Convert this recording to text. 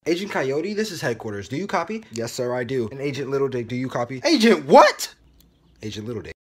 Agent Coyote, this is headquarters. Do you copy? Yes, sir, I do. And Agent Little Dick, do you copy? Agent what? Agent Little Dick.